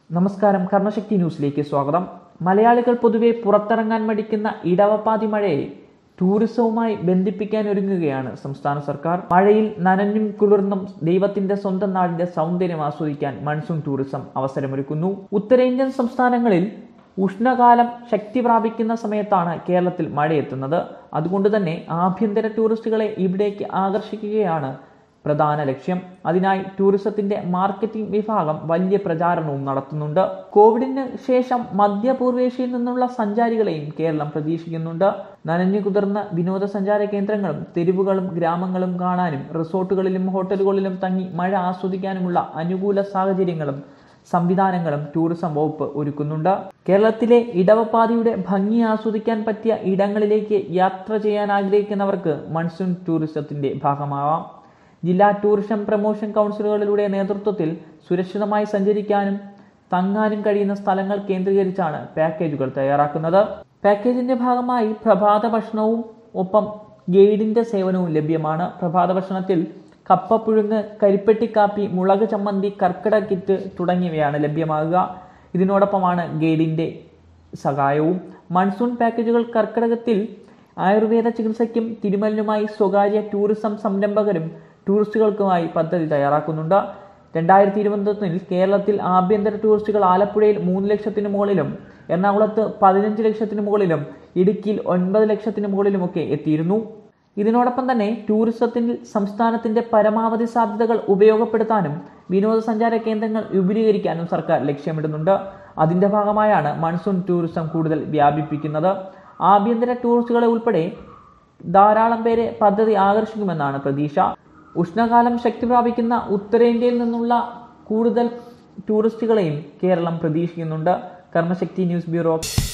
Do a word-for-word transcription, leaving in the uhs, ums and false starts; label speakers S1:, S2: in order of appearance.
S1: നമസ്കാരം, കർമ്മശക്തി ന്യൂസിലേക്ക് സ്വാഗതം. മലയാളികൾ പൊതുവെ പുറത്തിറങ്ങാൻ മടിക്കുന്ന ഇടവപ്പാതി മഴയെ ടൂറിസവുമായി ബന്ധിപ്പിക്കാൻ ഒരുങ്ങുകയാണ് സംസ്ഥാന സർക്കാർ. മഴയിൽ നനഞ്ഞും കുളിർന്നും ദൈവത്തിന്റെ സ്വന്തം നാടിന്റെ സൗന്ദര്യം ആസ്വദിക്കാൻ മൺസൂൺ ടൂറിസം അവസരമൊരുക്കുന്നു. ഉത്തരേന്ത്യൻ സംസ്ഥാനങ്ങളിൽ ഉഷ്ണകാലം ശക്തി പ്രാപിക്കുന്ന സമയത്താണ് കേരളത്തിൽ മഴയെത്തുന്നത്. അതുകൊണ്ട് തന്നെ ആഭ്യന്തര ടൂറിസ്റ്റുകളെ ഇവിടേക്ക് ആകർഷിക്കുകയാണ് പ്രധാന ലക്ഷ്യം. അതിനായി ടൂറിസത്തിന്റെ മാർക്കറ്റിംഗ് വിഭാഗം വലിയ പ്രചാരണവും നടത്തുന്നുണ്ട്. കോവിഡിന് ശേഷം മധ്യപൂർവേഷ്യയിൽ നിന്നുള്ള സഞ്ചാരികളെയും കേരളം പ്രതീക്ഷിക്കുന്നുണ്ട്. നനഞ്ഞു കുതിർന്ന വിനോദസഞ്ചാര കേന്ദ്രങ്ങളും തെരുവുകളും ഗ്രാമങ്ങളും കാണാനും റിസോർട്ടുകളിലും ഹോട്ടലുകളിലും തങ്ങി മഴ ആസ്വദിക്കാനുമുള്ള അനുകൂല സാഹചര്യങ്ങളും സംവിധാനങ്ങളും ടൂറിസം വകുപ്പ് ഒരുക്കുന്നുണ്ട്. കേരളത്തിലെ ഇടവപ്പാതിയുടെ ഭംഗി ആസ്വദിക്കാൻ പറ്റിയ ഇടങ്ങളിലേക്ക് യാത്ര ചെയ്യാൻ ആഗ്രഹിക്കുന്നവർക്ക് മൺസൂൺ ടൂറിസത്തിന്റെ ഭാഗമാവാം. ജില്ലാ ടൂറിസം പ്രൊമോഷൻ കൗൺസിലുകളുടെ നേതൃത്വത്തിൽ സുരക്ഷിതമായി സഞ്ചരിക്കാനും തങ്ങാനും കഴിയുന്ന സ്ഥലങ്ങൾ കേന്ദ്രീകരിച്ചാണ് പാക്കേജുകൾ തയ്യാറാക്കുന്നത്. പാക്കേജിന്റെ ഭാഗമായി പ്രഭാത ഭക്ഷണവും ഒപ്പം ഗൈഡിന്റെ സേവനവും ലഭ്യമാണ്. പ്രഭാത ഭക്ഷണത്തിൽ കപ്പപ്പുഴുങ്ങ്, കരിപ്പെട്ടിക്കാപ്പി, മുളക് ചമ്മന്തി, കർക്കിടക കിറ്റ് തുടങ്ങിയവയാണ് ലഭ്യമാകുക. ഇതിനോടൊപ്പമാണ് ഗൈഡിന്റെ സഹായവും. മൺസൂൺ പാക്കേജുകൾ കർക്കിടകത്തിൽ ആയുർവേദ ചികിത്സയ്ക്കും തിരുമലിനുമായി സ്വകാര്യ ടൂറിസം സംരംഭകരും ടൂറിസ്റ്റുകൾക്കുമായി പദ്ധതി തയ്യാറാക്കുന്നുണ്ട്. രണ്ടായിരത്തി ഇരുപത്തൊന്നിൽ കേരളത്തിൽ ആഭ്യന്തര ടൂറിസ്റ്റുകൾ ആലപ്പുഴയിൽ മൂന്ന് ലക്ഷത്തിന് മുകളിലും എറണാകുളത്ത് പതിനഞ്ച് ലക്ഷത്തിന് മുകളിലും ഇടുക്കിയിൽ ഒൻപത് ലക്ഷത്തിന് മുകളിലുമൊക്കെ എത്തിയിരുന്നു. ഇതിനോടൊപ്പം തന്നെ ടൂറിസത്തിൽ സംസ്ഥാനത്തിന്റെ പരമാവധി സാധ്യതകൾ ഉപയോഗപ്പെടുത്താനും വിനോദസഞ്ചാര കേന്ദ്രങ്ങൾ വിപുലീകരിക്കാനും സർക്കാർ ലക്ഷ്യമിടുന്നുണ്ട്. അതിന്റെ ഭാഗമായാണ് മൺസൂൺ ടൂറിസം കൂടുതൽ വ്യാപിപ്പിക്കുന്നത്. ആഭ്യന്തര ടൂറിസ്റ്റുകളെ ഉൾപ്പെടെ ധാരാളം പേരെ പദ്ധതി ആകർഷിക്കുമെന്നാണ് പ്രതീക്ഷ. ഉഷ്ണകാലം ശക്തി പ്രാപിക്കുന്ന ഉത്തരേന്ത്യയിൽ നിന്നുള്ള കൂടുതൽ ടൂറിസ്റ്റുകളെയും കേരളം പ്രതീക്ഷിക്കുന്നുണ്ട്. Karmashakti news bureau.